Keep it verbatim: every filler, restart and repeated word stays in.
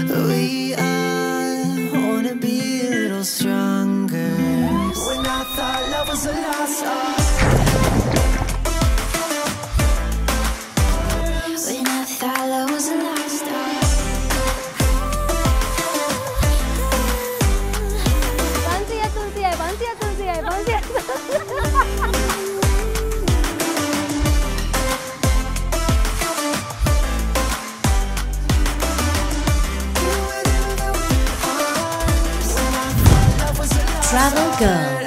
We are, wanna be a little stronger. When I thought love was a lost art. When I thought love was a lost art. Bouncy at Tulsi hai, bouncy at Tulsi hai, bouncy at Travel Girl.